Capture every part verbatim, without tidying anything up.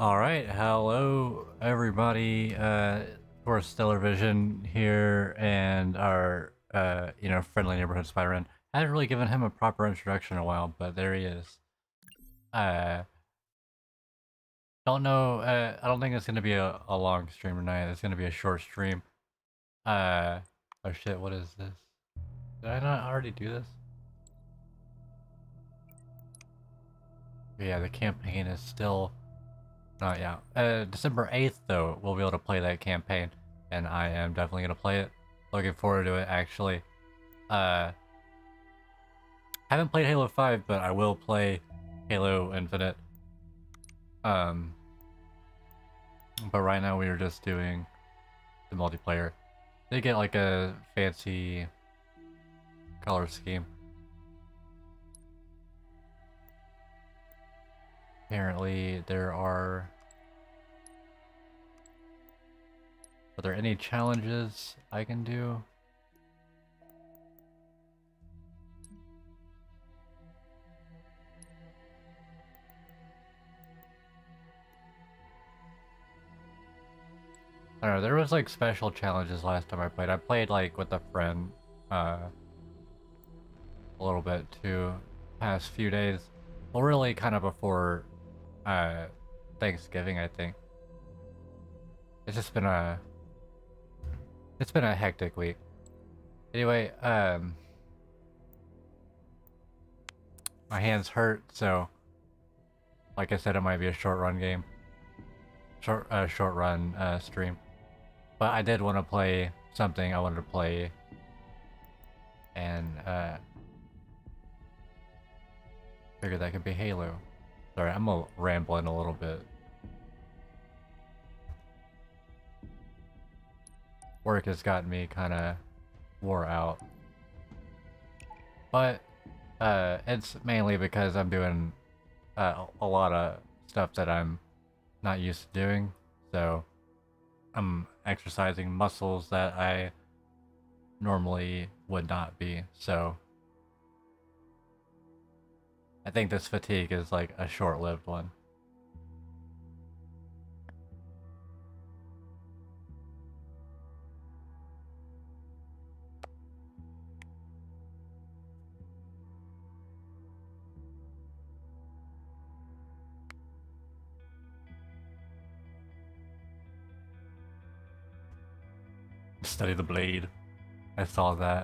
Alright, hello everybody, uh, for StellarVision here, and our, uh, you know, friendly neighborhood Spider-Man. I haven't really given him a proper introduction in a while, but there he is. Uh, don't know, uh, I don't think it's gonna be a, a long stream tonight, it's gonna be a short stream. Uh, oh shit, what is this? Did I not already do this? Yeah, the campaign is still... Not yet. Uh, December eighth, though, we'll be able to play that campaign, and I am definitely gonna play it. Looking forward to it, actually. Uh, haven't played Halo five, but I will play Halo Infinite. Um, but right now we are just doing the multiplayer. They get like a fancy color scheme. Apparently there are... Are there any challenges I can do? I don't know, there was like special challenges last time I played. I played like with a friend uh, a little bit too, past few days. Well, really kind of before uh, Thanksgiving, I think. It's just been a... It's been a hectic week. Anyway, um... my hands hurt, so... Like I said, it might be a short run game. Short, uh, short run uh, stream. But I did want to play something I wanted to play. And, uh... figured that could be Halo. Sorry, I'm a rambling a little bit. Work has gotten me kind of wore out. But, uh, it's mainly because I'm doing uh, a lot of stuff that I'm not used to doing. So, I'm exercising muscles that I normally would not be. So, I think this fatigue is like a short-lived one. Study the blade. I saw that.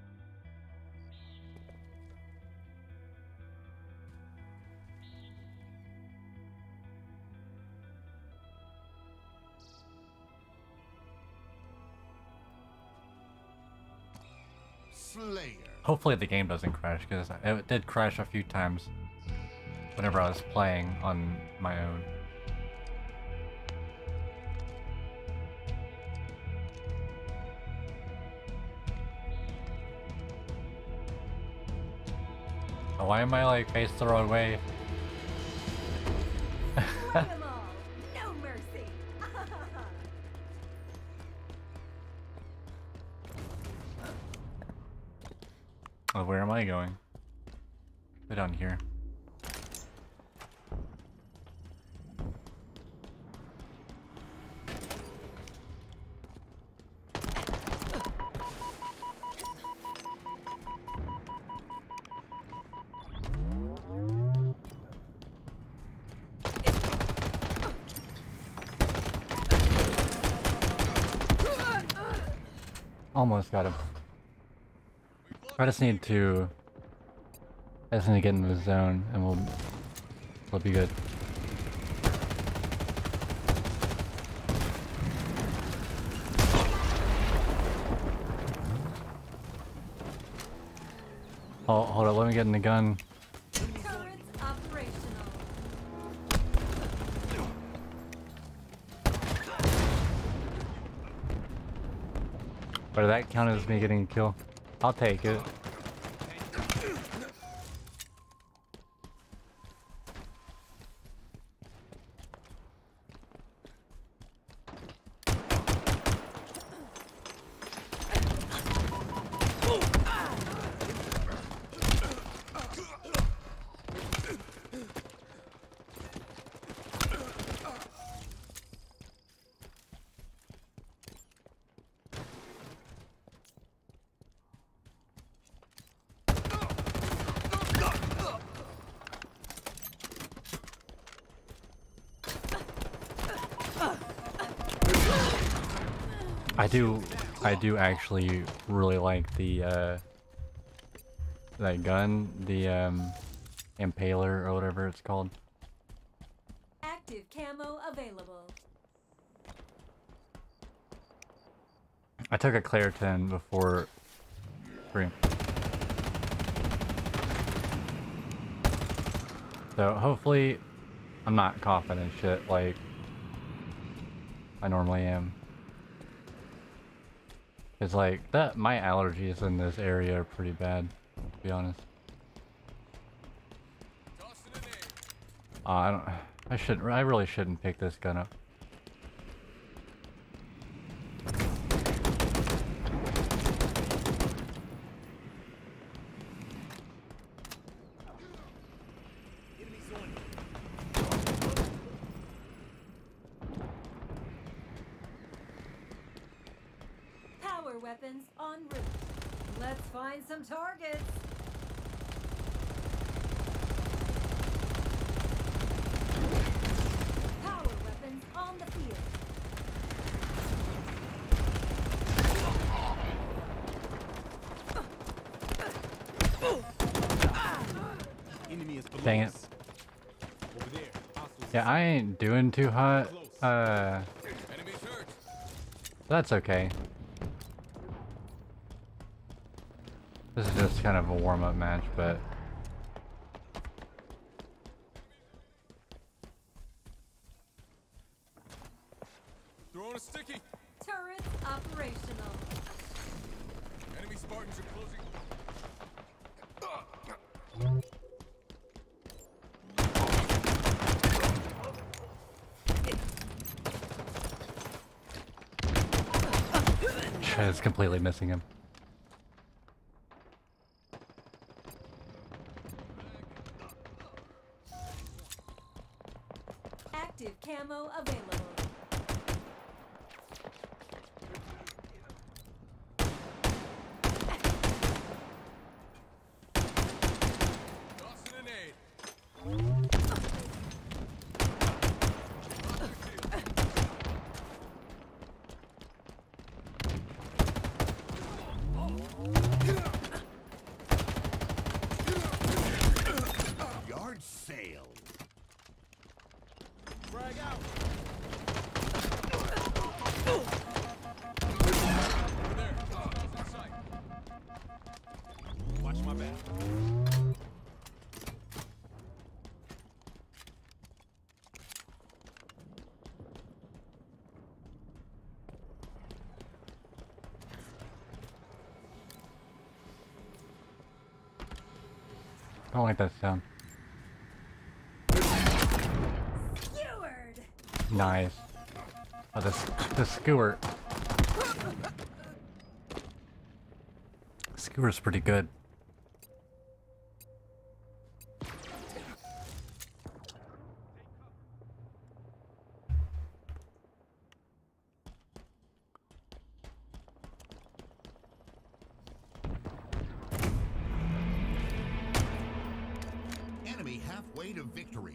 Slayer. Hopefully the game doesn't crash, because it did crash a few times whenever I was playing on my own. Oh, why am I like faced the wrong way? Slay 'em all. No mercy. Oh, where am I going? Way down here. Almost got him. I just need to... I just need to get into the zone and we'll... we'll be good. Oh, hold on, let me get in the gun. Turrets operational. But did that count as me getting a kill? I'll take it. I do, I do actually really like the, uh, that gun, the, um, Impaler or whatever it's called. Active camo available. I took a Claritin before stream. So hopefully I'm not coughing and shit like I normally am. It's like that my allergies in this area are pretty bad, to be honest. Uh, I don't I shouldn't I really shouldn't pick this gun up. Power weapons en route. Let's find some targets. Power weapons on the field. Dang it. Yeah, I ain't doing too hot. Uh, that's okay. This is just kind of a warm-up match, but Throwing a sticky. Turrets operational. Enemy Spartans are closing. it's completely missing him. Active camo available. Tossing an aid. Yard sale. Frag out. Over there. Hostiles in sight. Watch my back. I don't like that sound. Skewered. Nice. Oh, the, the skewer. Skewer's pretty good. Enemy halfway to victory.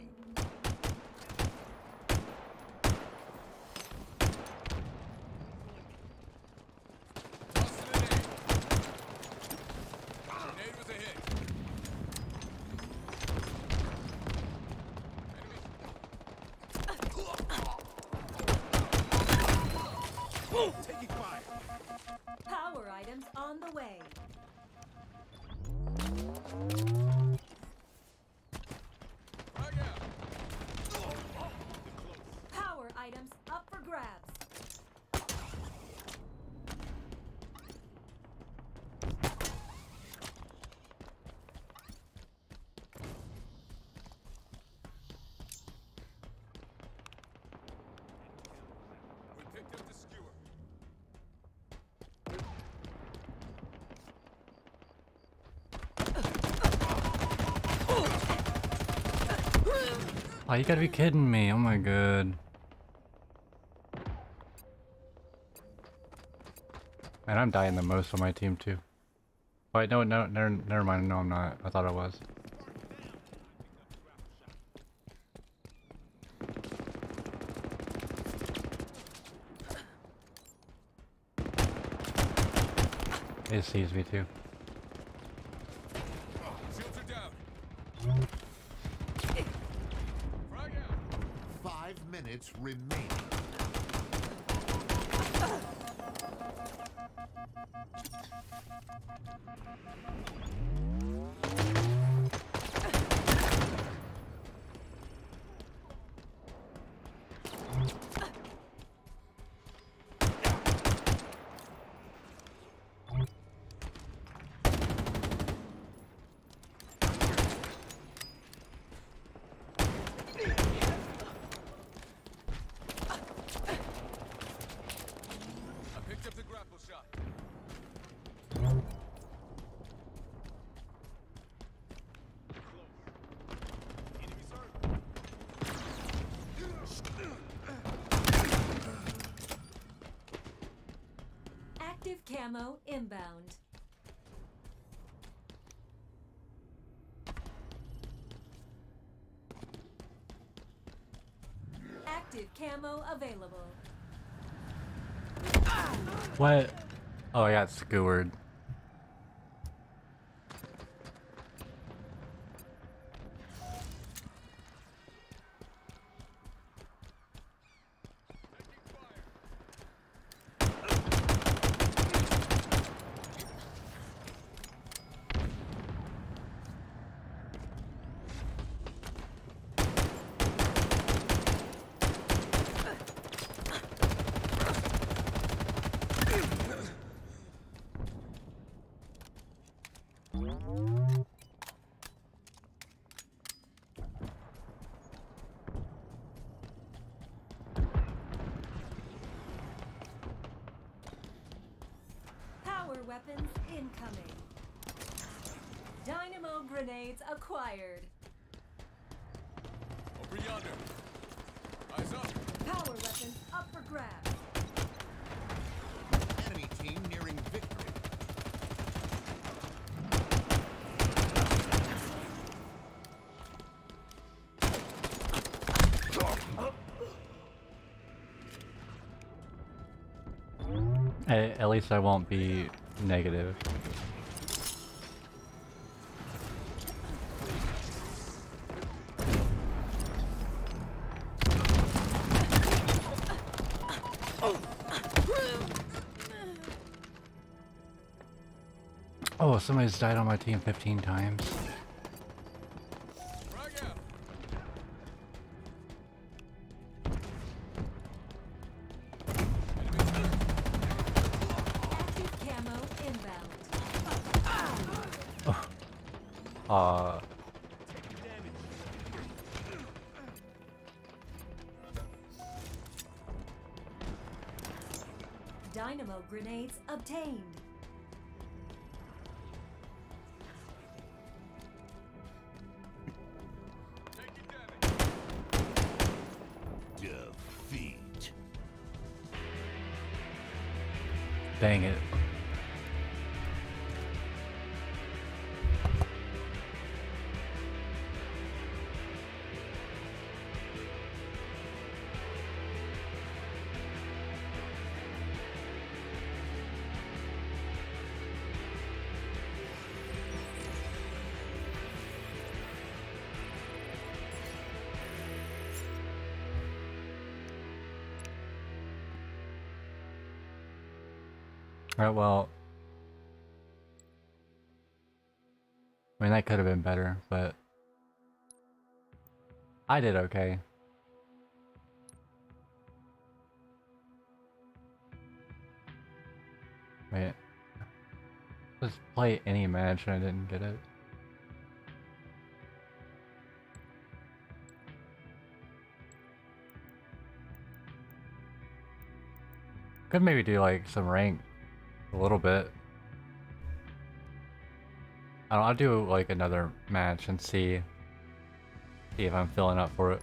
Tossing an aid. Grenade was a hit. Enemy. Taking fire. Power items on the way. Frag out. Power items up for grabs. We picked up the skewer. Oh, you gotta be kidding me. Oh my god. Man, I'm dying the most on my team too. Wait, no, no, never, never mind. No, I'm not. I thought I was. It sees me too. Shields are down. Frag out. Five minutes remaining. I picked up the grapple shot. Enemies hurt. Active camo inbound. Active camo available. What? Oh, I got skewered. Power weapons incoming. Dynamo grenades acquired. Over yonder. Eyes up. Power weapons up for grabs. Enemy team nearing victory. At, at least I won't be negative. Oh, somebody's died on my team fifteen times. Frag out. Active camo inbound. Uh, Dynamo grenades obtained. Taking damage. Defeat. dang it. Alright, well, I mean, that could have been better, but I did okay. Wait, let's play any match and I didn't get it. Could maybe do like some rank a little bit. I don't, I'll do like another match and see, see if I'm filling up for it.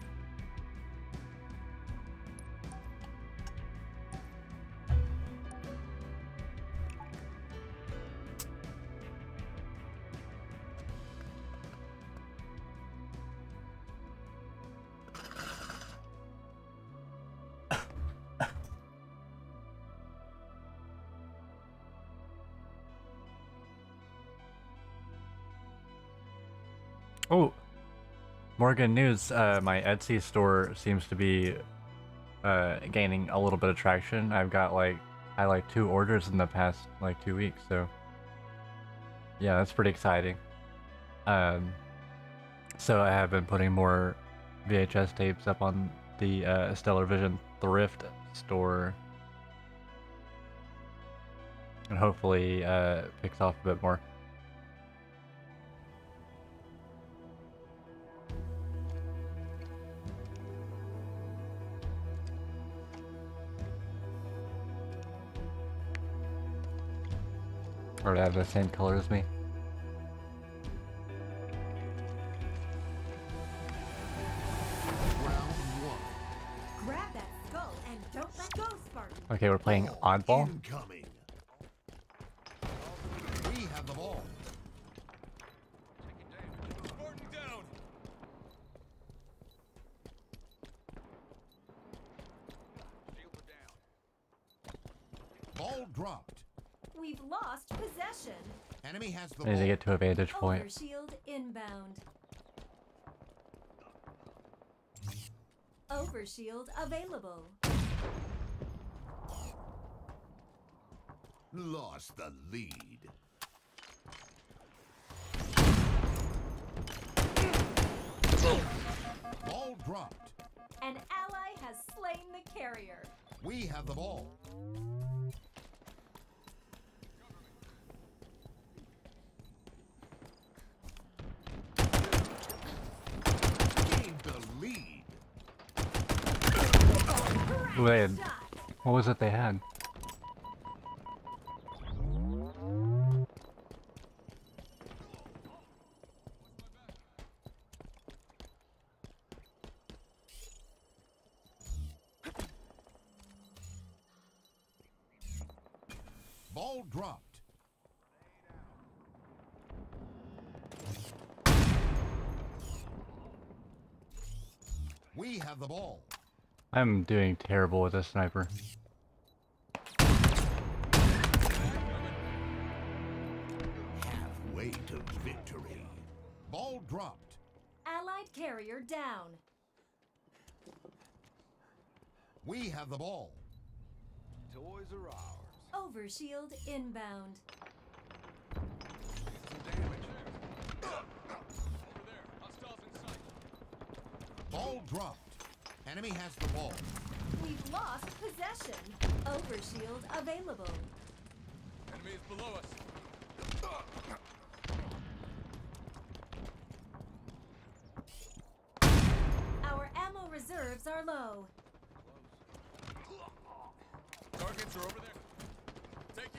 Oh, more good news. Uh, my Etsy store seems to be uh, gaining a little bit of traction. I've got like I like two orders in the past like two weeks, so yeah, that's pretty exciting. Um, so I have been putting more V H S tapes up on the uh, StellarVision thrift store, and hopefully uh, picks off a bit more. Or to have the same color as me. Round one. Grab that skull and don't let go, Spartan. Okay, we're playing oddball. Incoming. We have the ball. Spartan down. Shields are down. Ball dropped. We've lost possession. Enemy has the I need to ball. get to a vantage point. Overshield inbound. Overshield available. Lost the lead. Ball dropped. An ally has slain the carrier. We have the ball. Gained the lead. Ooh, they had, Shot. what was it they had? Ball dropped. We have the ball. I'm doing terrible with this sniper. Halfway to victory. Ball dropped. Allied carrier down. We have the ball. Toys are ours. Overshield inbound. Some damage. Over there. Hostiles in sight. Ball dropped. Enemy has the ball. We've lost possession. Overshield available. Enemy is below us. Our ammo reserves are low. Targets are over there. Taking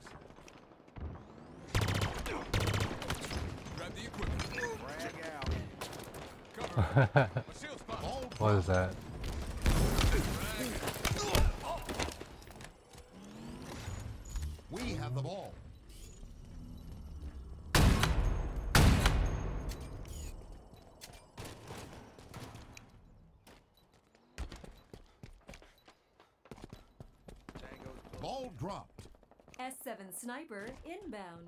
damage. Grab the equipment. Frag out. Cover. My shield's popped. Ball What is that? We have the ball. Ball dropped. S seven sniper inbound.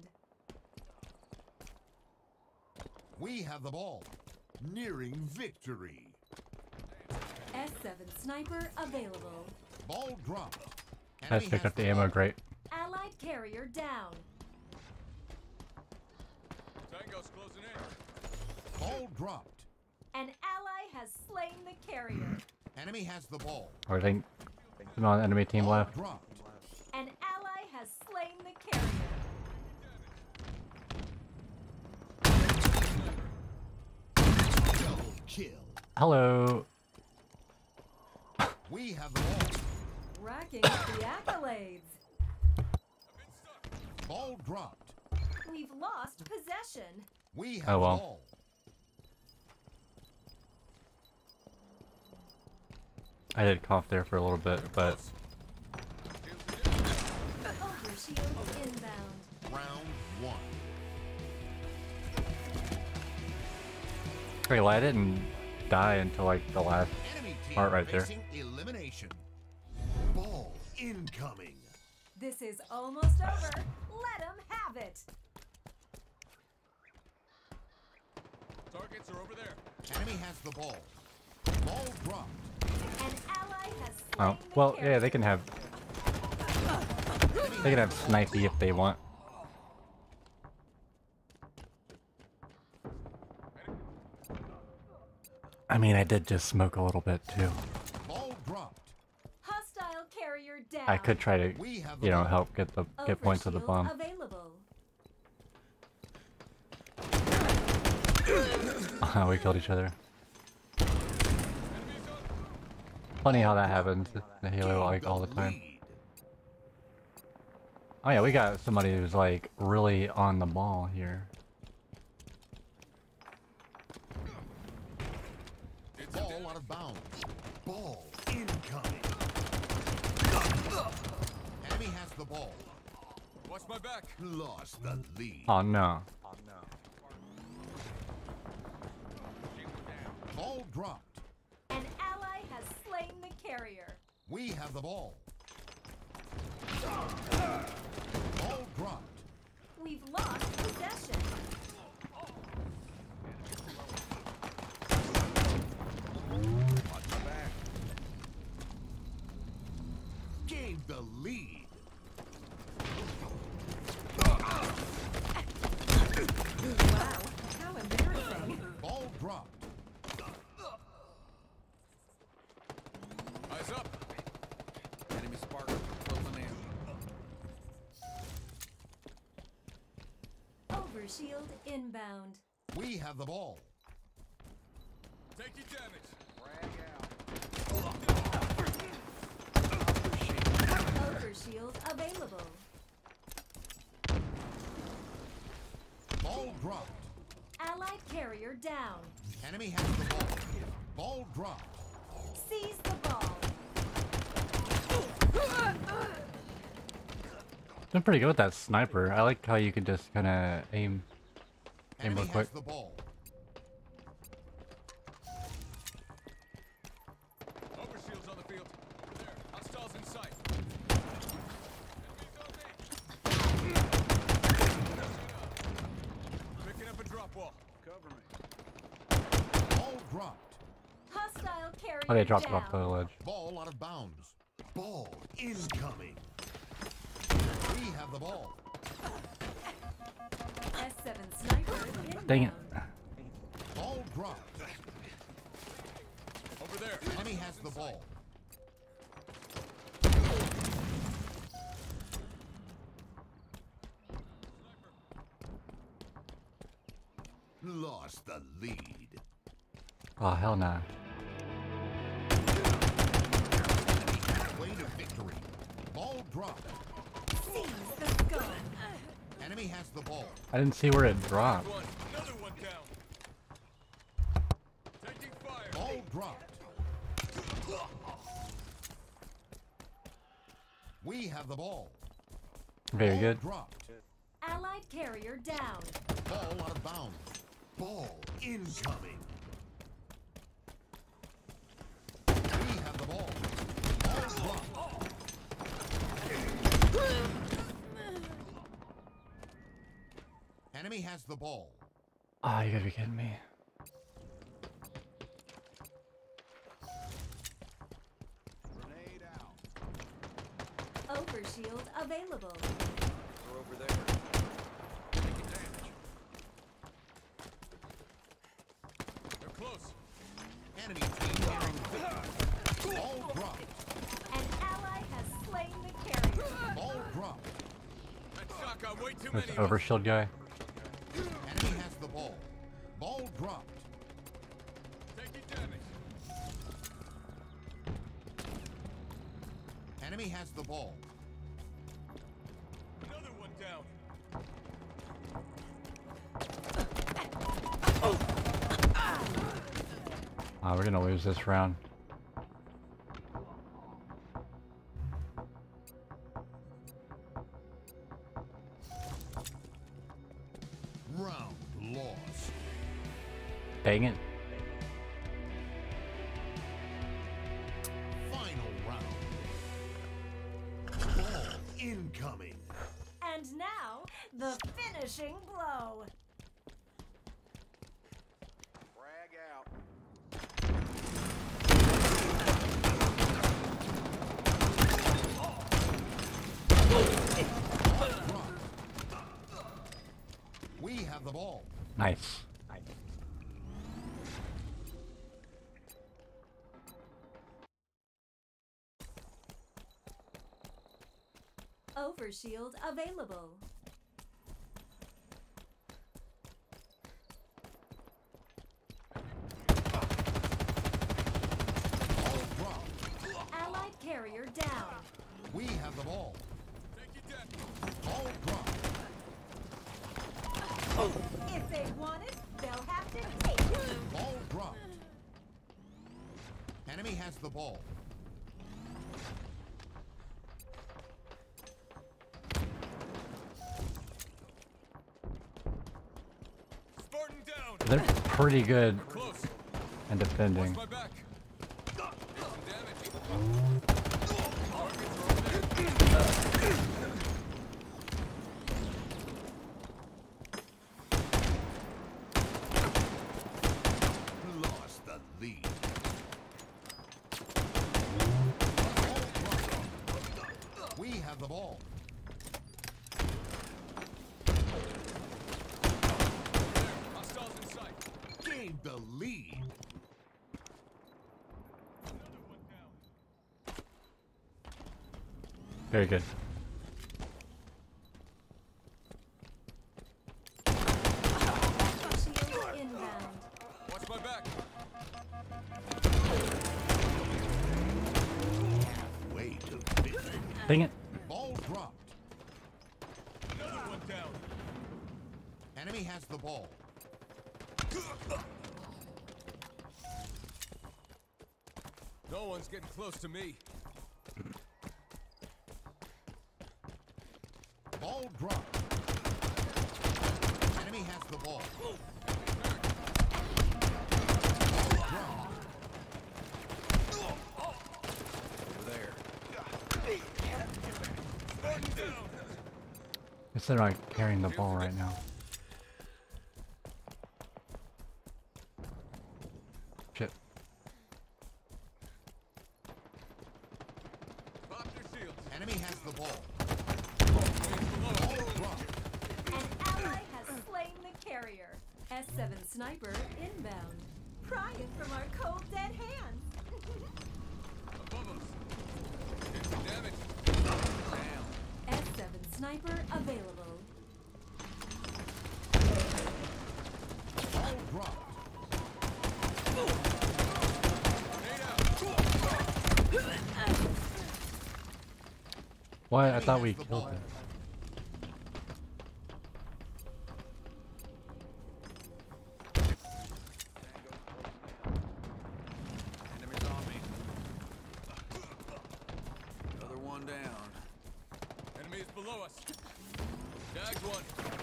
We have the ball. Nearing victory. S seven sniper available. Ball dropped. I just Enemy picked has up the the ammo, ball. great. Allied carrier down. Tango's closing in. Ball dropped. An ally has slain the carrier. Enemy has the ball. I think there's not an enemy team Ball left. dropped. An ally has slain the carrier. Double kill. Hello. We have the ball. Racking up the accolades. Ball dropped. We've lost possession. We have Oh, well. the ball. I did cough there for a little bit, but Overshield inbound. Round one. okay, well, I didn't die until like the last Enemy team part right there. facing elimination. Ball incoming. This is almost over. Let 'em have it. Targets are over there. Enemy has the ball. Ball dropped. An ally has slain Oh, the well, carrier. yeah, they can have they can have snipey if they want. I mean, I did just smoke a little bit too. Ball dropped. Hostile carrier down. I could try to, We have the you know, ball. help get the get points to the Overshield bomb. available. Oh, we killed each other. Funny how that happens in Halo like all the time. Lead. Oh yeah, we got somebody who's like really on the ball here. Ball out of bounds. Ball incoming. Enemy has the ball. Watch my back. Lost the lead. Oh no. Ball dropped. An ally has slain the carrier. We have the ball. Ball dropped. We've lost possession. Watch the back. Gave the lead. Wow, how embarrassing. Ball dropped. Eyes up. Enemy spark closing in. Overshield inbound. We have the ball. Taking damage. Overshield available. Ball dropped. Allied carrier down. Enemy has the ball. Ball dropped. Seize the ball. Doing pretty good with that sniper. I like how you can just kind of aim, aim Enemy real quick. has the ball. Overshield's on the field. Over there. Hostiles in sight. Enemies on me. Picking up a drop wall. Cover me. Ball dropped. Hostile carrier Oh, they dropped it down. off the ledge. Ball out of bounds. Ball incoming. We have the ball. S seven sniper inbound. Dang it. Ball dropped. Over there. Enemy has the ball. Lost the lead. Oh hell nah. Way to victory. Ball dropped. Seize the scope. Enemy has the ball. I didn't see where it dropped. One. Another one down. Taking fire. Ball dropped. We have the ball. Very Ball good. dropped. Allied carrier down. Ball out of bounds. Ball incoming. We have the ball. Ball dropped. Enemy has the ball. Oh, you gotta be kidding me. Grenade out. Overshield available. They're over there. Taking damage. They're close. Enemy team nearing victory. Ball dropped. An ally has slain the carrier. Ball dropped. That shotgun way too There's many. the overshield guy. Enemy has the ball. Ball dropped. Taking damage. Enemy has the ball. Another one down. Oh, we're gonna lose this round. Round lost. Dang it. Final round. Ball incoming. And now, the finishing blow. ball. Nice. Overshield available. Ball dropped. Allied carrier down. We have the ball. Take it down. Ball dropped. If they want it, they'll have to take it. Ball dropped. Enemy has the ball. Spartan down. They're pretty good Close. in defending. Watch my back. Take some damage. Targets are over there. Lost the lead. We have the ball. Hostiles in sight. Gained the lead. Another one down. Very good. Shield inbound. Watch my back. Way to victory. Dang it. Ball dropped. Another one down. Enemy has the ball. No one's getting close to me. Ball dropped. Enemy has the ball. Ball dropped. Over there. Spartan down. Guess they're not carrying the ball right now. Shit. Pop their shields. Enemy has the ball. Enemies below us. Ball dropped. An ally has slain the carrier. S seven sniper inbound. Pry it from our cold dead hands. Above us. Take some damage. Down. S seven sniper available. Ball dropped. Grenade out. What? I Enemy thought has we the killed ball. it. Enemies on me. Another one down. Enemies below us. Tagged one.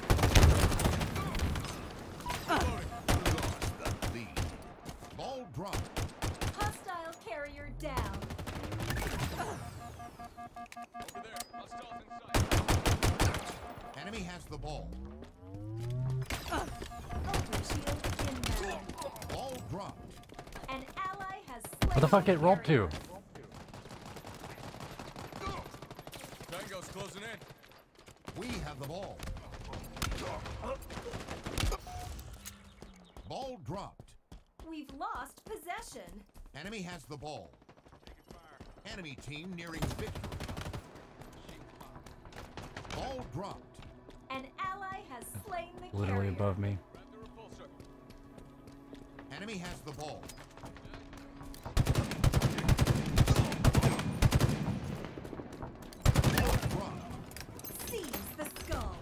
Reloading. Lost the lead. Ball dropped. Hostile carrier down. Over there. Hostiles in sight. Enemy has the ball. Overshield inbound. Ball dropped. An ally has slain Where the fuck the it rolled carrier. to? Tango's closing in. We have the ball. Ball dropped. We've lost possession. Enemy has the ball. Enemy team nearing victory. Ball dropped. An ally has slain the Literally carrier. above me. Grab the repulsor. Enemy has the ball. Ball dropped. Seize the skull.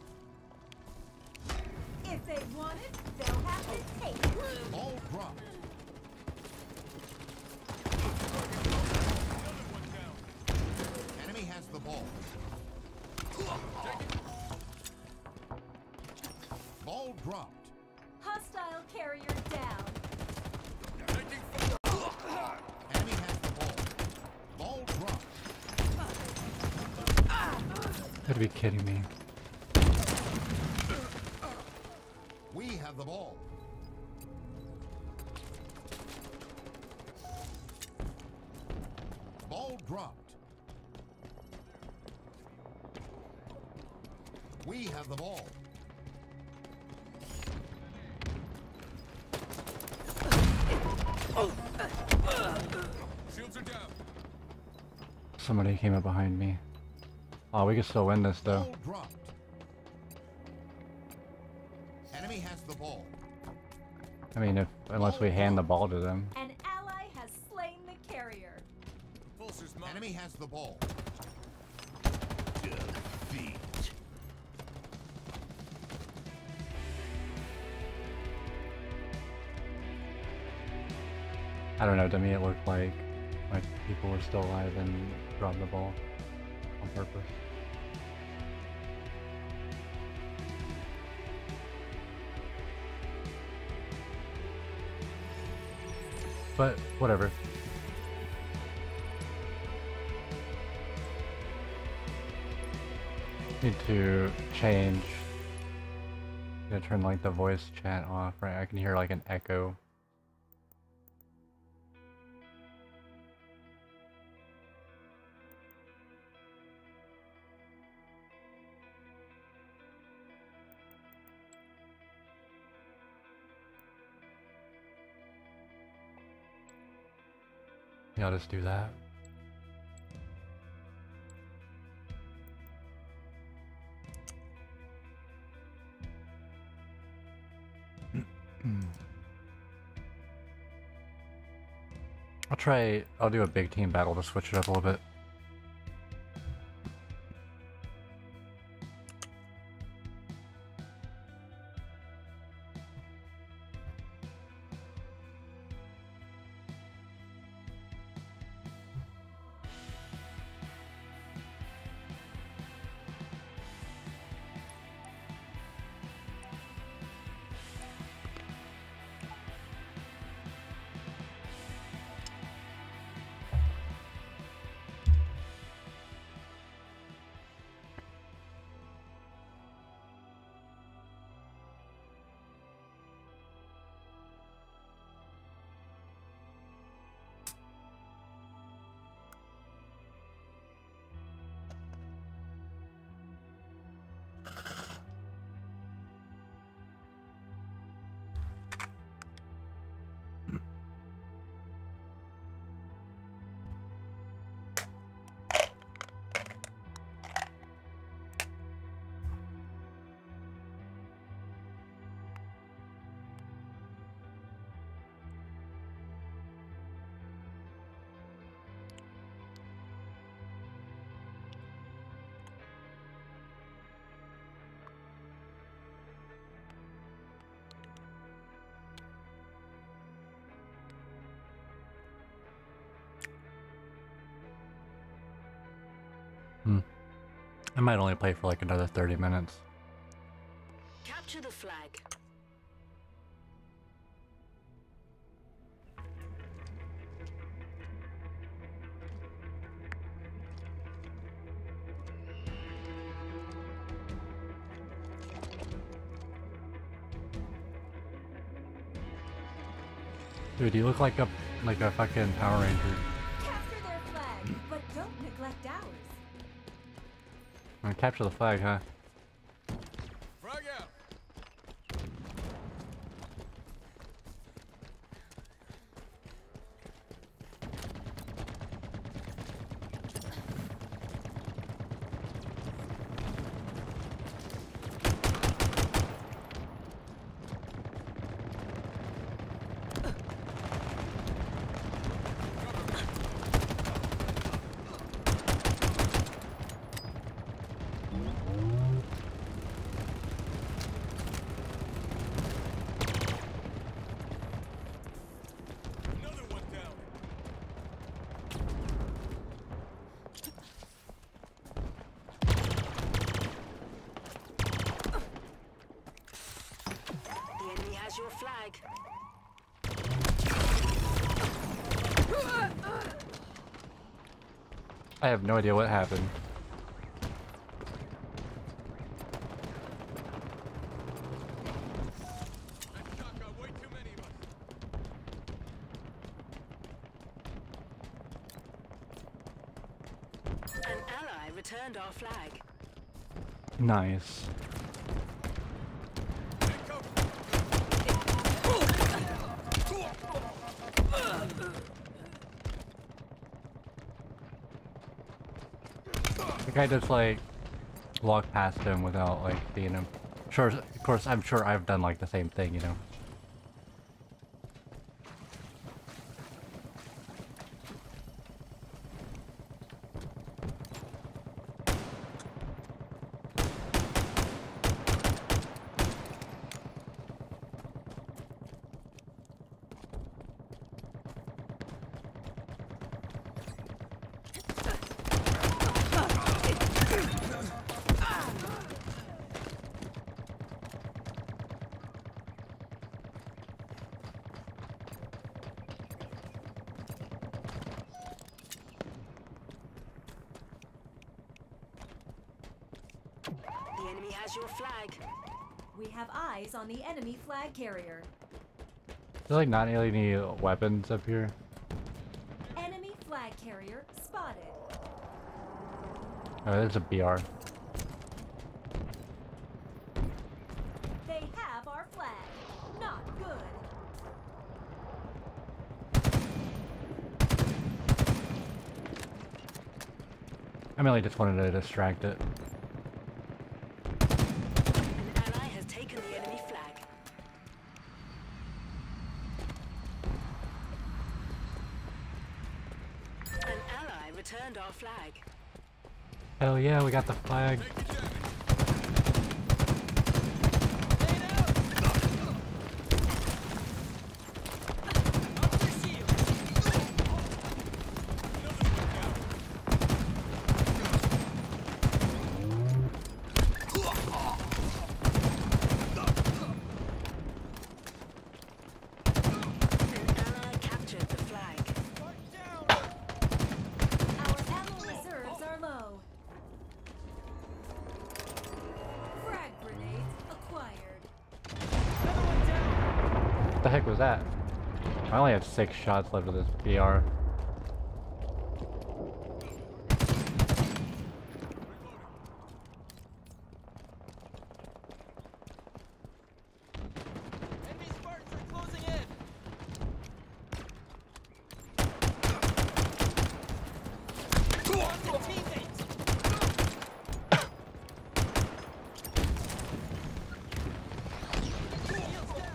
If they want it, they'll have to take it. Ball dropped. Another one down. Enemy has the ball. Ball dropped. Hostile carrier down. Taking fire. Enemy has the ball. Ball dropped. Gotta be kidding me. We have the ball. Ball dropped. We have the ball. Shields are down. Somebody came up behind me. Oh, we can still win this though. Ball dropped. Enemy has the ball. I mean, if unless we hand the ball to them. An ally has slain the carrier. Pulsar's mine. Enemy has the ball. Defeat. I don't know, to me it looked like like people were still alive and dropped the ball on purpose. But whatever. Need to change. Gonna turn like the voice chat off, right? I can hear like an echo. Yeah, I'll just do that. I'll try, I'll do a big team battle to switch it up a little bit. Hmm. I might only play for like another thirty minutes. Capture the flag. Dude, you look like a like a fucking Power Ranger. Capture their flag, but don't neglect ours. I'm gonna capture the flag, huh? Frag out. Another one down. The enemy has your flag. I have no idea what happened. That shot got way too many of us. An ally returned our flag. Nice. Take cover. The guy just like walked past him without like seeing him. Sure, of course, I'm sure I've done like the same thing, you know. The enemy has your flag. We have eyes on the enemy flag carrier. There's like not really any weapons up here. Enemy flag carrier spotted. Oh, there's a B R. They have our flag. Not good. I mainly just wanted to distract it. An ally has taken the enemy flag. An ally returned our flag. Hell yeah, we got the flag. An ally captured the flag. Our ammo reserves are low. Frag grenades acquired. What the heck was that? I only have six shots left of this B R. Enemy Spartans are closing in. Lost a teammate. Shields down.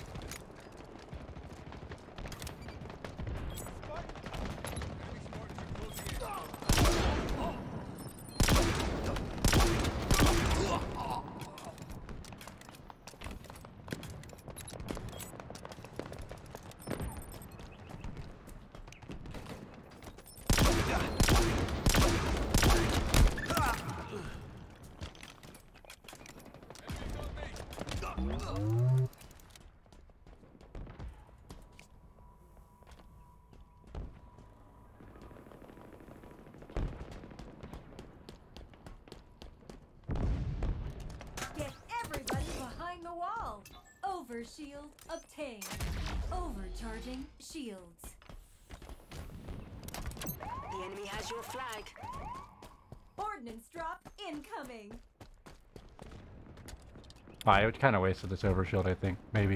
Get everybody behind the wall. Overshield obtained. Overcharging shields. The enemy has your flag. Ordnance drop incoming. I kind of wasted this overshield, I think. Maybe.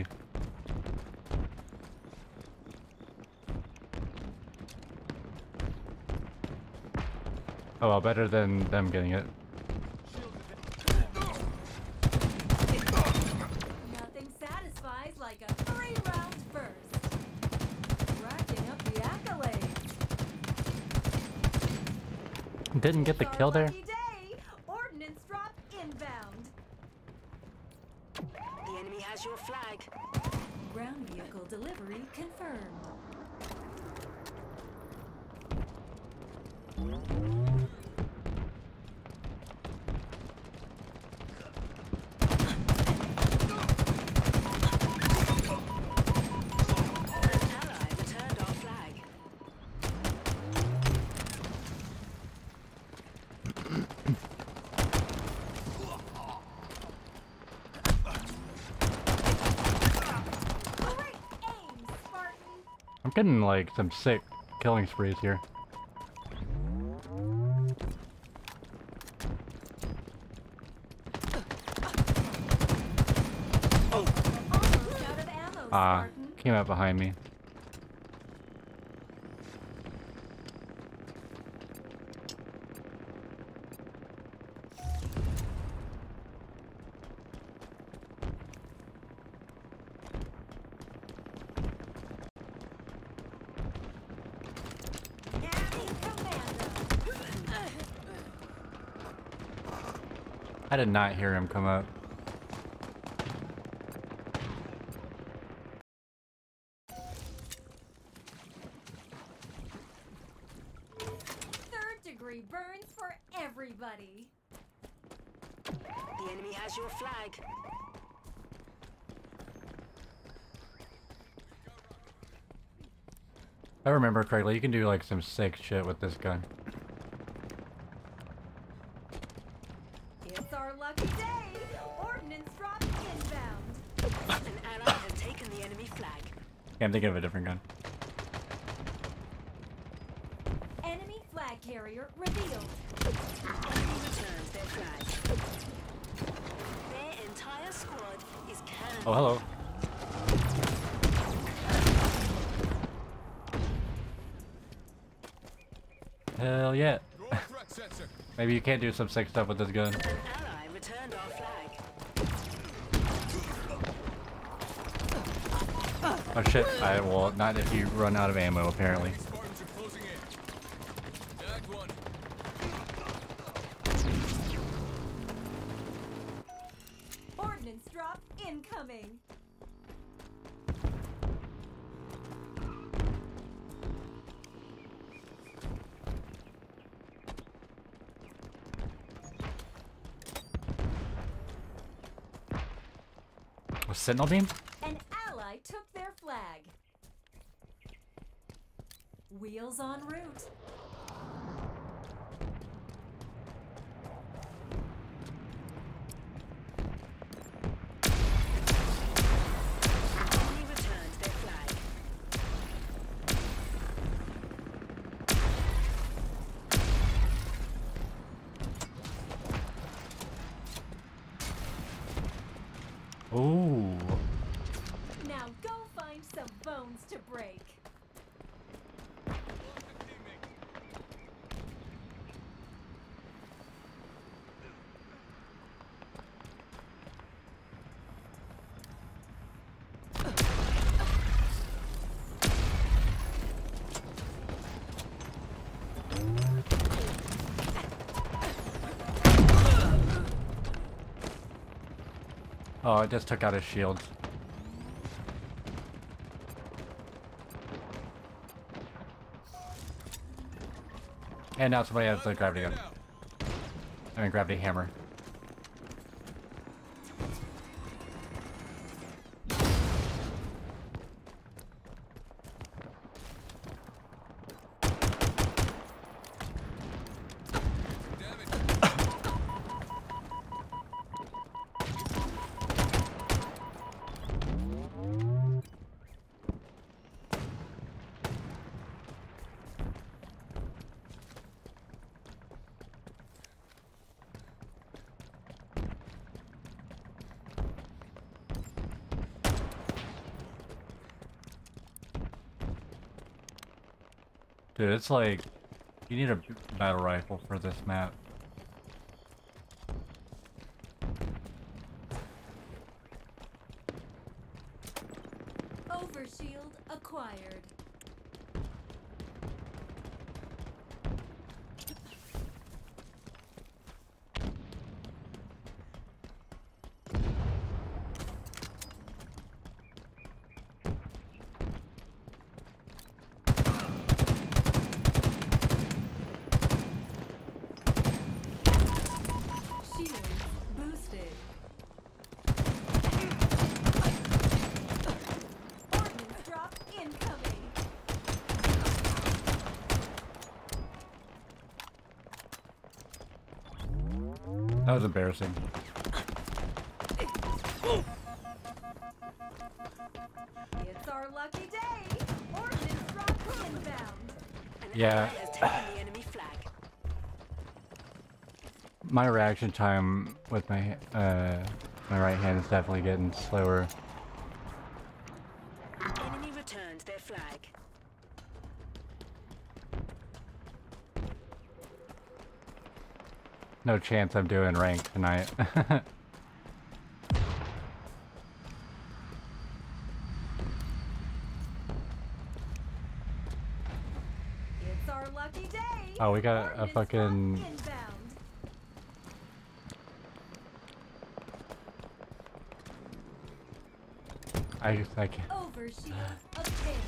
Oh well, better than them getting it. Nothing satisfies like a three-round burst. Racking up the accolades. Didn't get the It's our kill there. lucky day. Ordnance drop inbound. The enemy has your flag. Ground vehicle delivery confirmed. An ally returned our flag. Great aim, Spartan. I'm getting like some sick killing sprees here. Almost out of ammo, Ah, Spartan. came out behind me. I did not hear him come up. Third degree burns for everybody. The enemy has your flag. If I remember correctly, you can do like some sick shit with this gun. It's our lucky day. Ordnance drop inbound. An ally has taken the enemy flag. Yeah, I'm thinking of a different gun. Enemy flag carrier revealed. Enemy returns their flag. Their entire squad is cannon. Oh, hello. Hell yeah. Throw a threat sensor. Maybe you can't do some sick stuff with this gun. An ally returned our flag. Oh shit. I will not if you run out of ammo apparently. Spartans are closing in. Tagged one. Ordnance drop incoming. Was Sentinel beam? An ally took their flag. Wheels en route. Enemy returns their flag. Ooh. Now go find some bones to break. Oh, I just took out his shields. And now somebody has the gravity gun. I mean gravity hammer. Dude, it's like, you need a battle rifle for this map. Overshield acquired. Shields boosted. Ordnance drop incoming. That was embarrassing. It's our lucky day. Ordnance drop inbound. An Yeah. ally has taken the enemy flag. My reaction time with my uh my right hand is definitely getting slower. Enemy returns their flag. No chance I'm doing rank tonight. It's our lucky day. Oh, we got a Ordnance drop fucking- inbound. I I can't. Overshield obtained.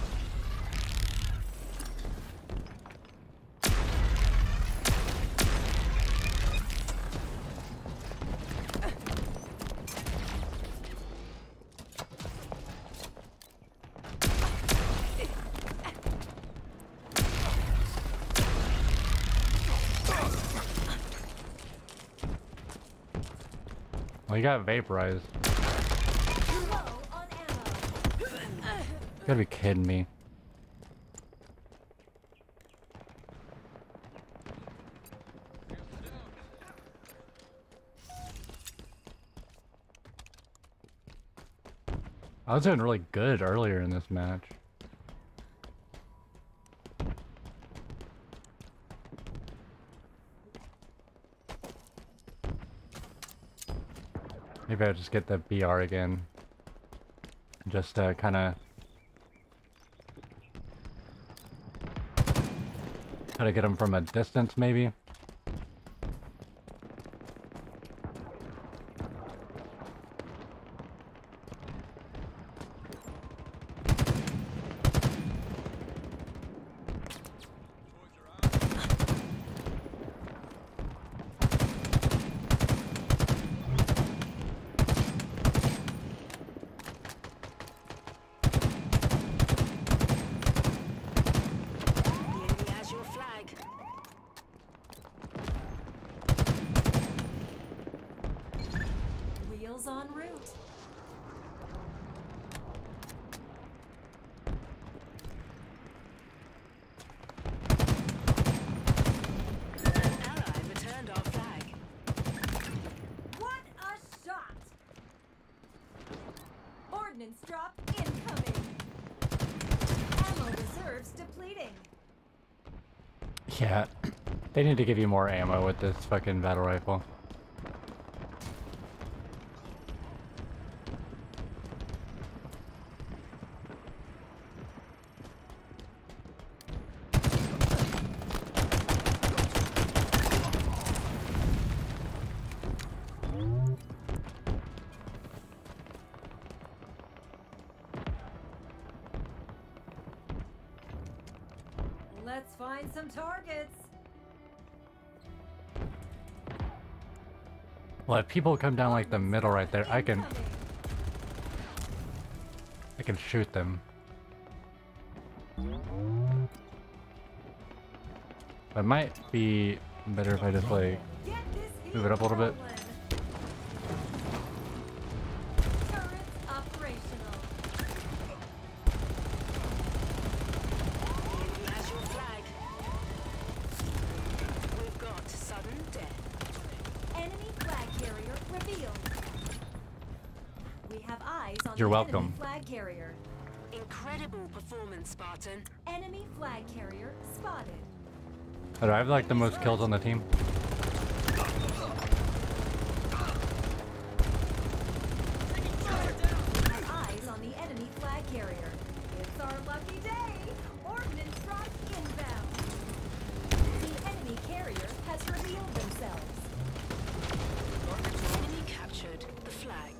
Well, you got vaporized. Low on ammo. You gotta be kidding me. I was doing really good earlier in this match. Maybe I'll just get the B R again. Just to kind of... Try to get him from a distance, maybe? En route. An ally returned our flag. What a shot! Ordnance drop incoming. Ammo reserves depleting. Yeah. They need to give you more ammo with this fucking battle rifle. Let's find some targets. Well, if people come down like the middle right there, I can... Incoming. I can shoot them. It might be better if I just like... Get this Move it up a little bit. rolling. Turrets operational. The enemy has your flag. We've got sudden death. Enemy flag carrier revealed. We have eyes on You're the welcome. enemy flag carrier. Incredible performance, Spartan. Enemy flag carrier spotted. Oh, do I have like the most kills on the team? Have eyes on the enemy flag carrier. It's our lucky day. Ordnance drop inbound. The enemy carrier has revealed themselves. Enemy captured the flag.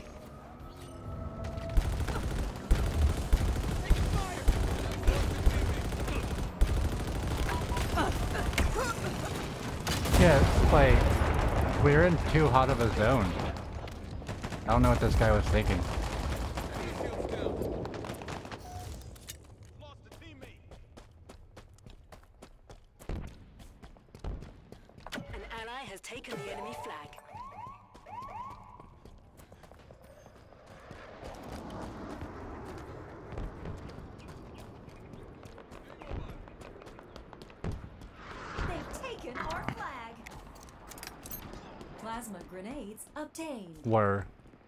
Yeah, it's like... We're in too hot of a zone. I don't know what this guy was thinking. Shield's down. Lost a teammate. An ally has taken the enemy flag. They've taken our flag. Plasma grenades obtained. Were.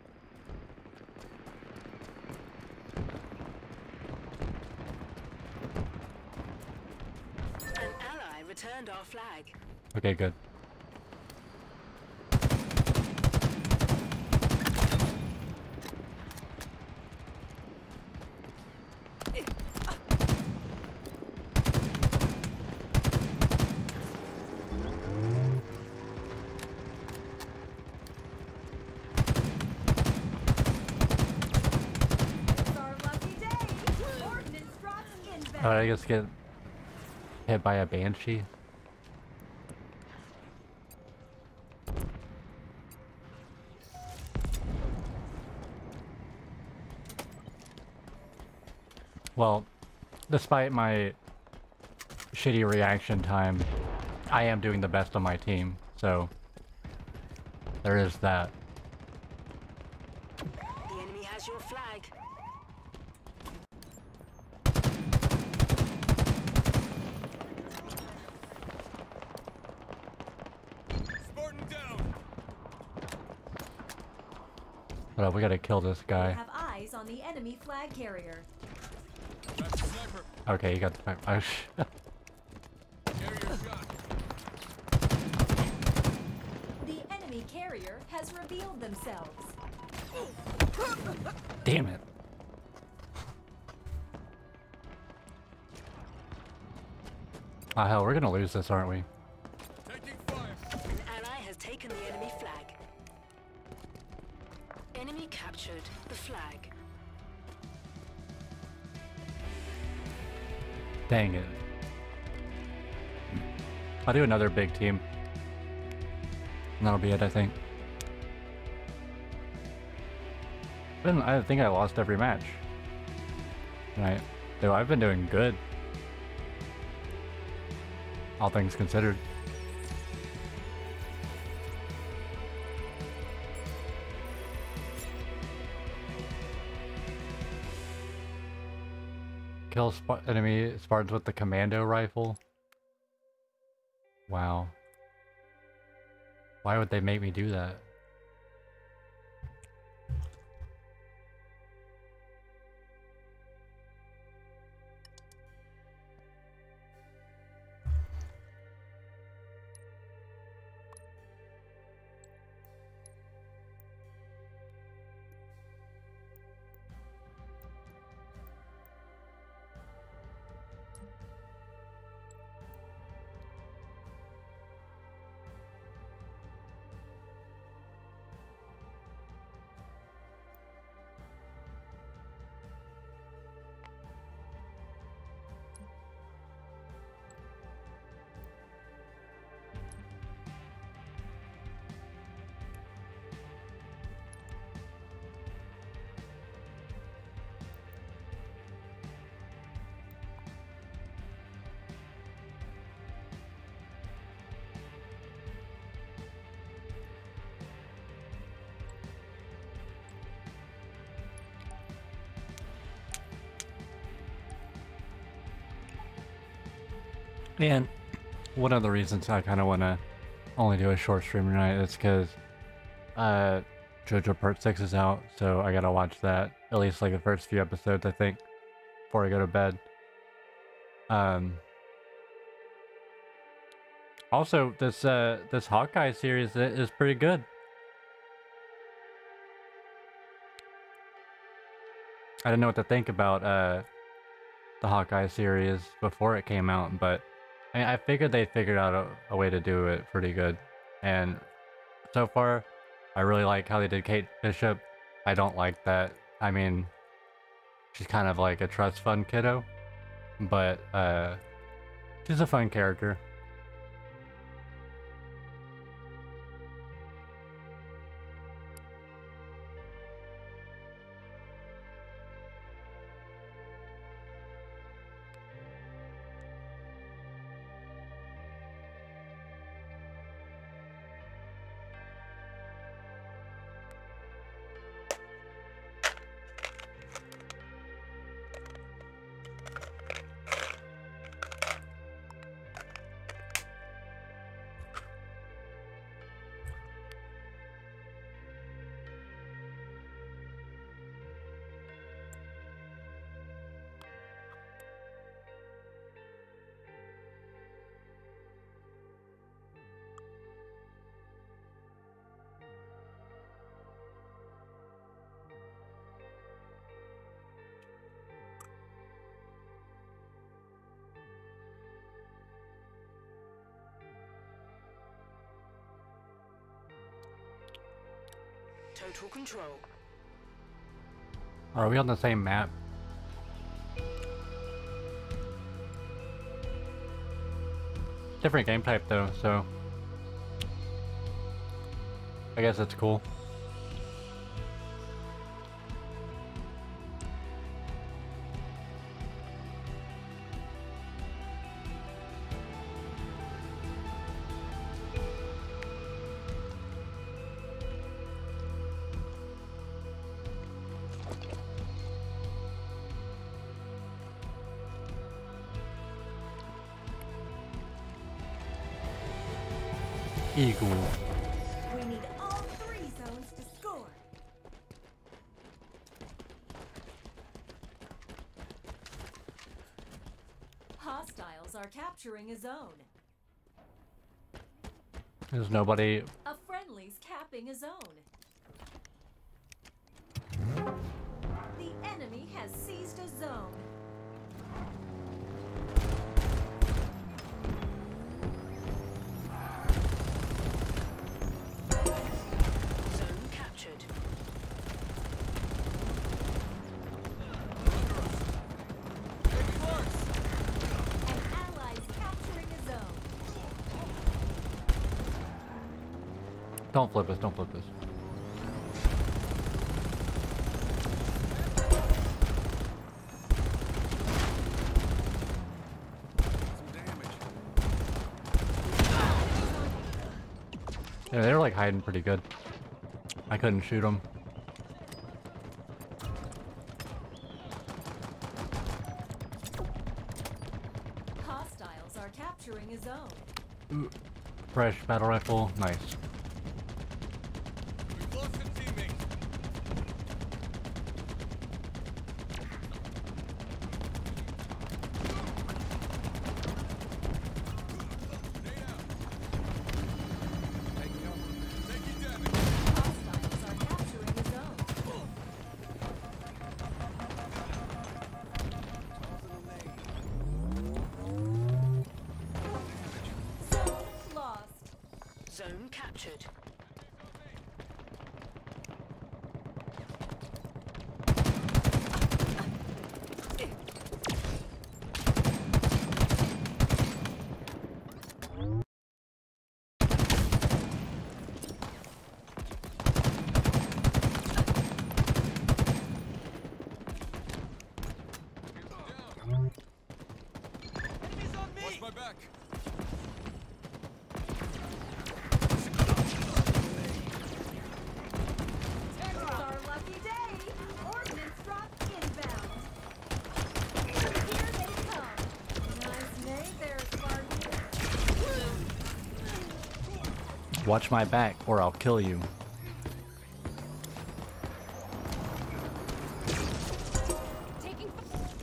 An ally returned our flag. Okay, good. Oh, I guess get hit by a banshee. Well, despite my shitty reaction time, I am doing the best on my team, so there is that. The enemy has your flag. Spartan down. Hold up, we gotta kill this We guy. have eyes on the enemy flag carrier. That's the sniper. Okay, you got the oh, sh Carrier shot. The enemy carrier has revealed themselves. Damn it. Ah, hell, we're gonna lose this, aren't we? Taking fire. An ally has taken the enemy flag. Enemy captured the flag. Dang it. I'll do another big team. And that'll be it, I think. Been, I think I lost every match. Right. Though I've been doing good. All things considered. Kill Sp enemy Spartans with the commando rifle. Wow. Why would they make me do that? And one of the reasons I kind of want to only do a short stream tonight is because uh, JoJo Part six is out, so I gotta watch that, at least like the first few episodes, I think, before I go to bed. Um, also, this uh, this Hawkeye series i- is pretty good. I didn't know what to think about uh, the Hawkeye series before it came out, but I, I figured they figured out a, a way to do it pretty good. And so far, I really like how they did Kate Bishop. I don't like that. I mean, she's kind of like a trust fund kiddo, but uh, she's a fun character. Total control. Are we on the same map? different game type though, so I guess it's cool. Eagle. We need all three zones to score. Hostiles are capturing a zone. There's nobody. A friendly's capping a zone. The enemy has seized a zone. Zone captured. An ally's capturing a zone. Don't flip us, don't flip us. Yeah, they're like hiding pretty good. I couldn't shoot them. Hostiles are capturing a zone. Ooh, fresh battle rifle, nice. We've lost a teammate. Grenade out. Take cover. Taking damage. Hostiles are capturing a zone. Zone lost. Zone captured. Down. Enemies on me! Watch my back. It's our lucky day. Ordnance drop inbound. Here they come. Nice name there, Spartan. Watch my back or I'll kill you. Taking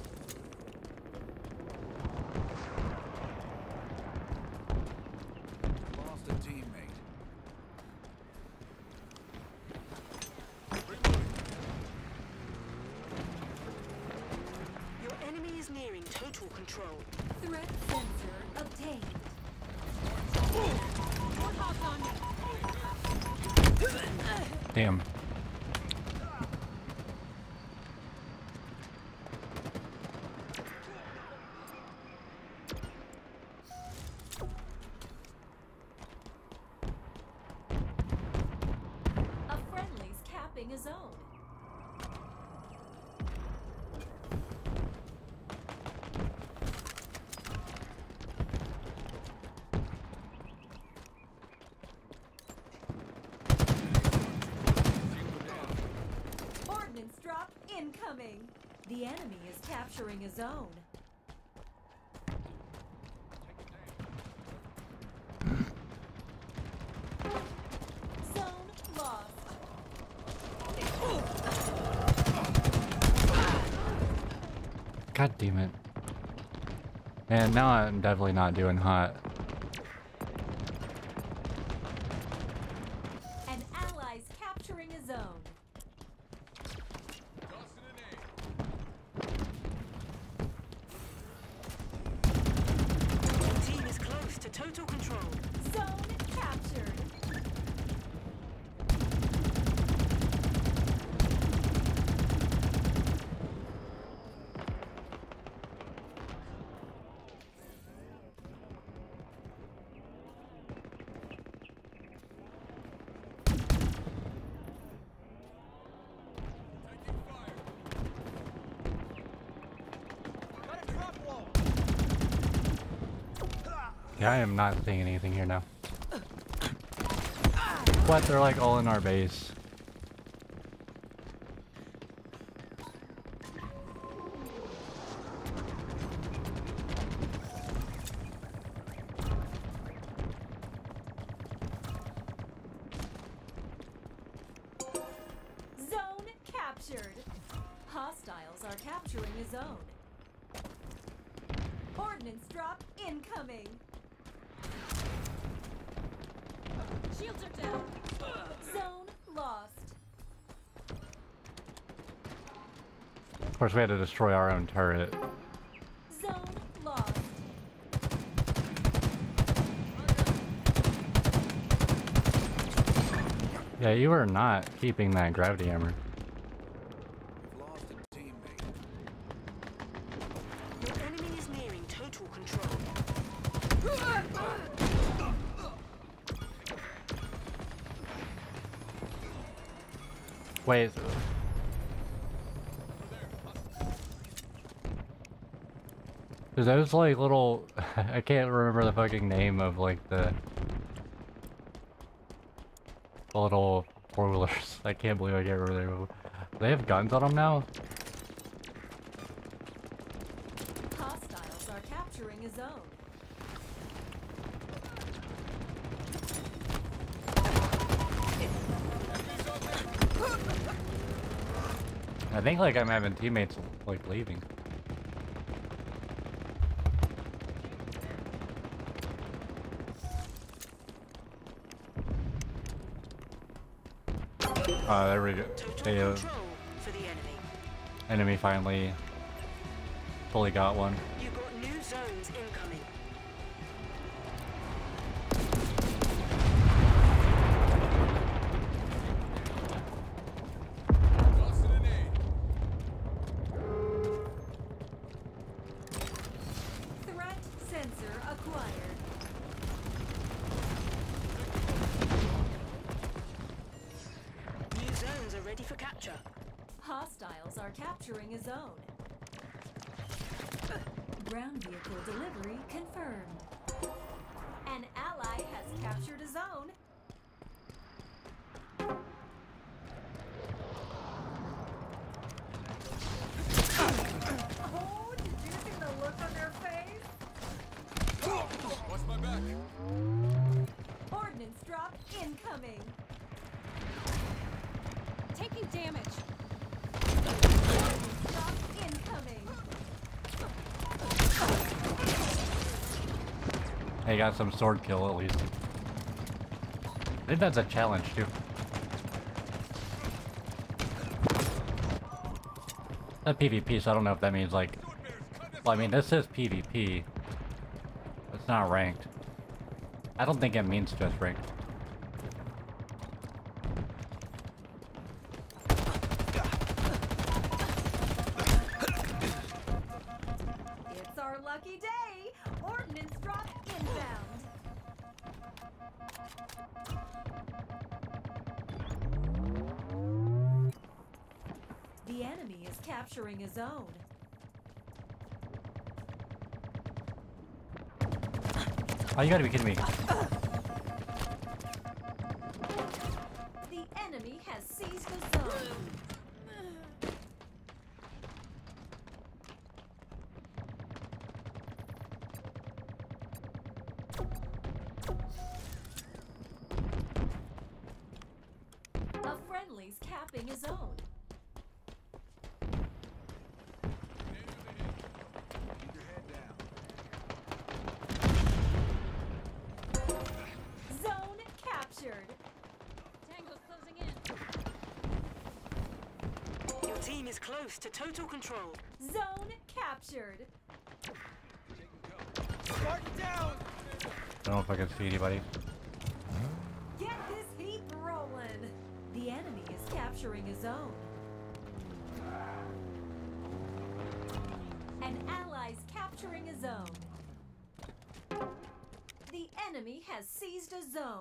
Lost a teammate. Your enemy is nearing total control. threat sensor obtained. Damn. A friendly's capping a zone. Ordnance drop incoming. The enemy is capturing a zone. Zone lost. God damn it. And now I'm definitely not doing hot. An ally's capturing a zone. Tossing an aim. Your team is close to total control. Zone captured. Yeah, I am not seeing anything here now. What? They're like all in our base. Zone captured. Hostiles are capturing a zone. Ordnance drop incoming. Shields are down. Zone lost. Of course, we had to destroy our own turret. Zone lost. Yeah, you are not keeping that gravity hammer. We've lost a teammate. Your enemy is nearing total control. Wait. Is those like little... I can't remember the fucking name of like the... the little four-wheelers. I can't believe I can't remember their name. They have guns on them now? Hostiles are capturing a zone. I think like I'm having teammates like leaving. Uh, there we go. They, uh, Control for the enemy. enemy finally fully got one. You got new zones incoming. Tossing an aid. Threat sensor acquired. New zones are ready for capture. Hostiles are capturing a zone. Ground vehicle delivery confirmed. An ally has captured a zone. Oh, did you see the look on their face? Watch my back. Ordnance drop incoming. Taking damage. Ordnance drop incoming. Hey, got some sword kill at least. I think that's a challenge too. That's PvP, so I don't know if that means like... Well, I mean, this is PvP. It's not ranked. I don't think it means just ranked. It's our lucky day. Ordnance drop inbound. The enemy is capturing a zone. Oh, you gotta be kidding me. The enemy has seized the zone. A friendly's capping a zone. Keep your head down. Zone captured. Tango's closing in. Your team is close to total control. Zone captured. Spartan down! I don't know if I can see anybody. Get this heat rolling. The enemy is capturing a zone. An ally's capturing a zone. The enemy has seized a zone.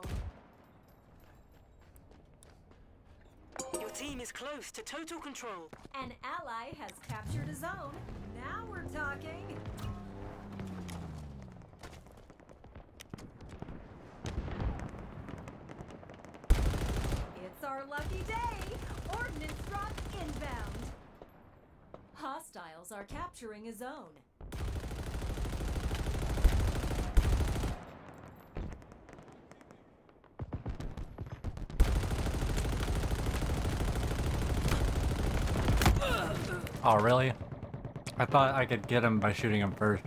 Your team is close to total control. An ally has captured a zone. Now we're talking. our lucky day! Ordnance drop inbound! Hostiles are capturing a zone. Oh, really? I thought I could get him by shooting him first.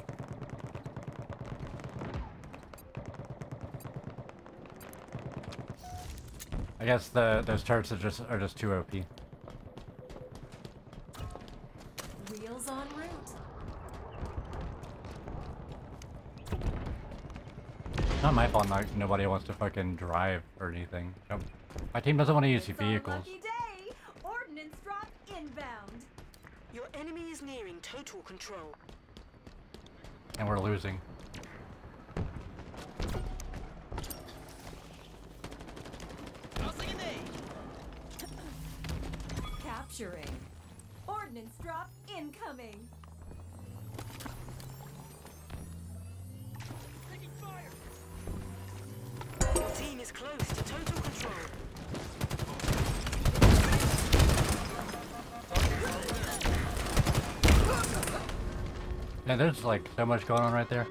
I guess the those turrets are just are just too O P. Wheels en route. Not my fault. Not nobody wants to fucking drive or anything. Nope. My team doesn't want to use It's our vehicles. lucky day! Ordnance drop inbound! Your enemy is nearing total control. And we're losing. Tossing an aid. Capturing. Ordnance drop incoming. Taking fire. Your team is close to total control. Yeah, there's like so much going on right there.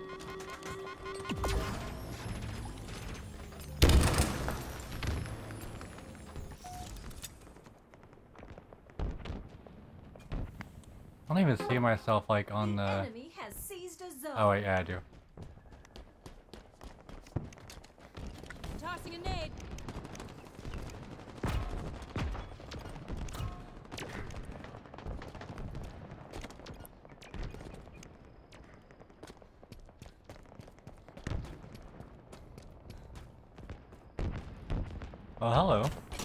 I don't even see myself like on the the. enemy has seized a zone. Oh wait, yeah, I do. Tossing a nade. Oh, hello.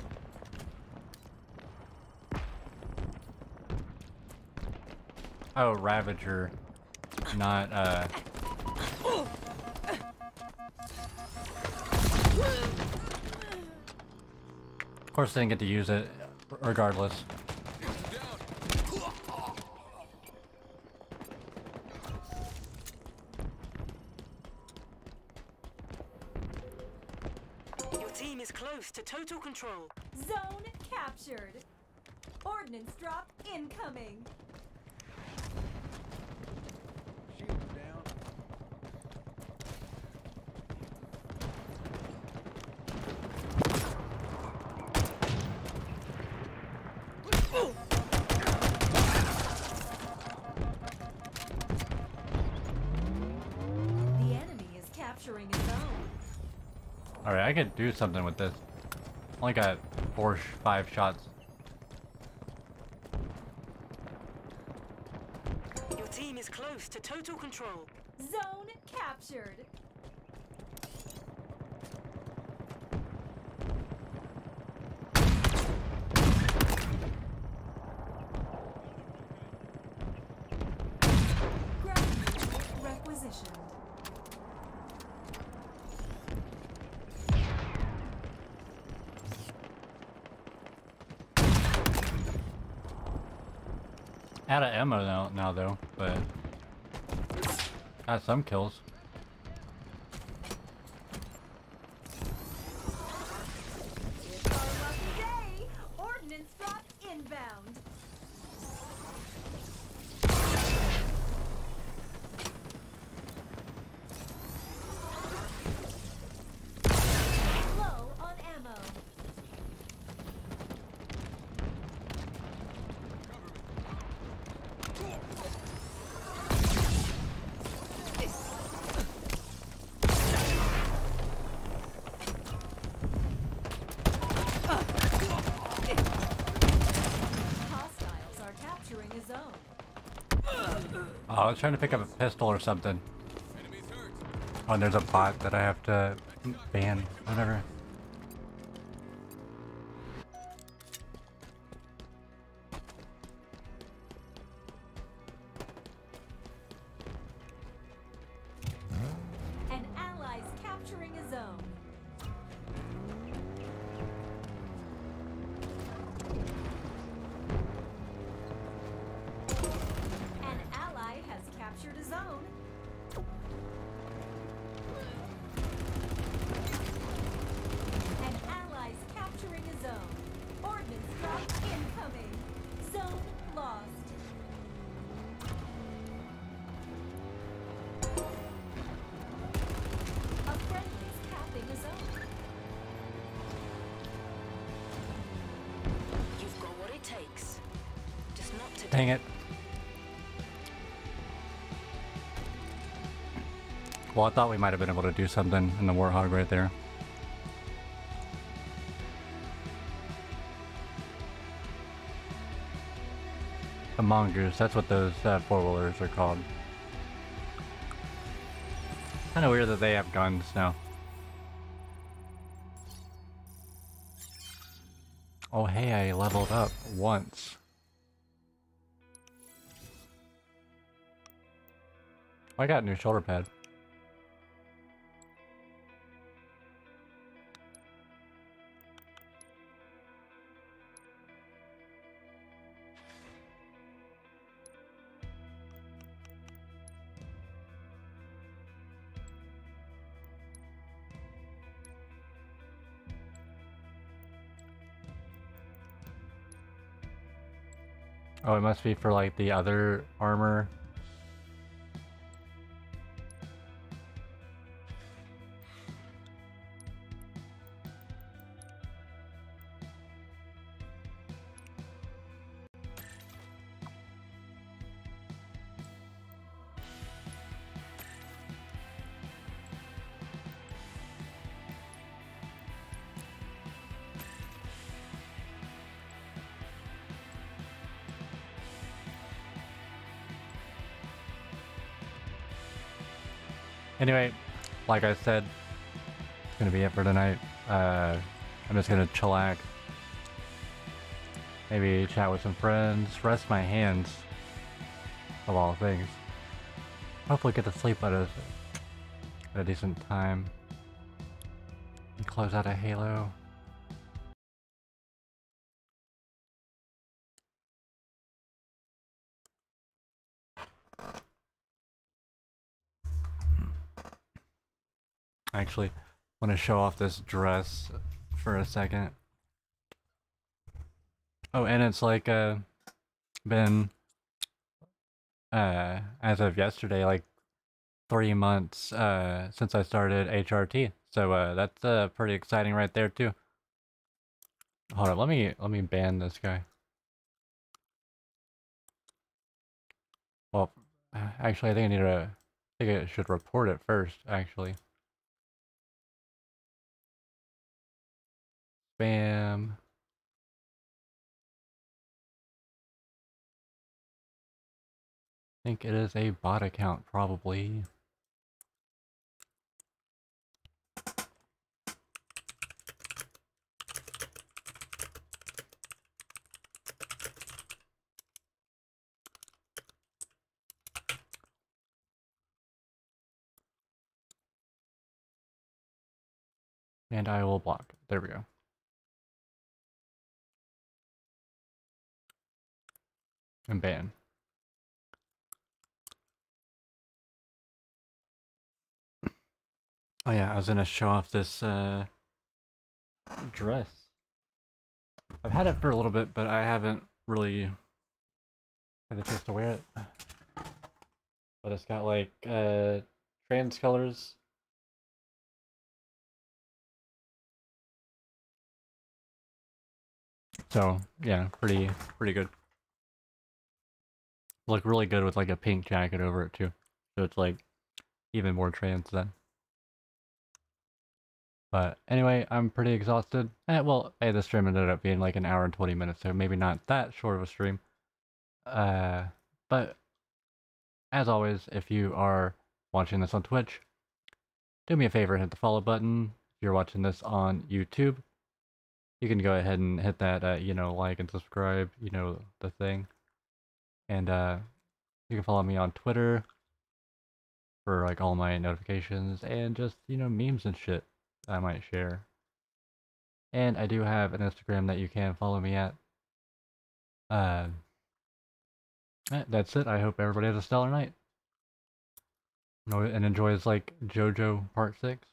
Oh, Ravager. Not, uh... Of course, they didn't get to use it, regardless. Your team is close to total control. Zone captured. Ordnance drop incoming. Shields down. The enemy is capturing a zone. Alright, I could do something with this. Only got four, sh five shots. Your team is close to total control. Zone captured. Ground requisitioned. Out of ammo now, now though, but got some kills. It's our lucky day! Ordnance drop inbound. Low on ammo. Hostiles are capturing a zone. Oh, I was trying to pick up a pistol or something. Enemies hurt. Oh, and there's a bot that I have to ban, whatever. An ally's capturing a zone. An ally has captured a zone. Zone lost. A friendly's capping a zone. You've got what it takes. Just not today. Dang it. Well, I thought we might have been able to do something in the Warthog right there. A mongoose, that's what those uh, four-wheelers are called. Kinda weird that they have guns now. Oh hey, I leveled up once. I got a new shoulder pad. Oh, it must be for like the other armor. Anyway, like I said, it's gonna be it for tonight. Uh, I'm just gonna chillax. Maybe chat with some friends, rest my hands, of all things. Hopefully get to sleep at a, at a decent time. And close out a Halo. Actually, want to show off this dress for a second. Oh, and it's like uh been uh as of yesterday, like three months uh since I started H R T. So uh that's uh pretty exciting right there too. Hold on, let me let me ban this guy. Well, actually, I think I need to. I think I should report it first. Actually, spam. I think it is a bot account, probably. And I will block. There we go. And ban. Oh yeah, I was gonna show off this uh, dress. I've had it for a little bit, but I haven't really had the chance to wear it. But it's got like uh, trans colors. So yeah, pretty pretty good. Look really good with like a pink jacket over it too. So it's like even more trans then. But anyway, I'm pretty exhausted. Eh, well, hey, the stream ended up being like an hour and twenty minutes, so maybe not that short of a stream. Uh, but as always, if you are watching this on Twitch, do me a favor, hit the follow button. If you're watching this on YouTube, you can go ahead and hit that, uh, you know, like and subscribe, you know, the thing. And uh, you can follow me on Twitter for like all my notifications and just, you know, memes and shit I might share. And I do have an Instagram that you can follow me at. Uh, that's it. I hope everybody has a stellar night. And enjoys like JoJo Part six.